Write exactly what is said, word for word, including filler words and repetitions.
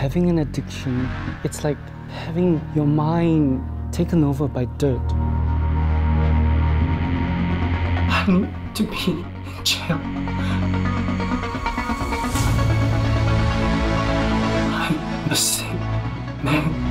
Having an addiction, it's like having your mind taken over by dirt. I need to be in jail. I'm a sick man.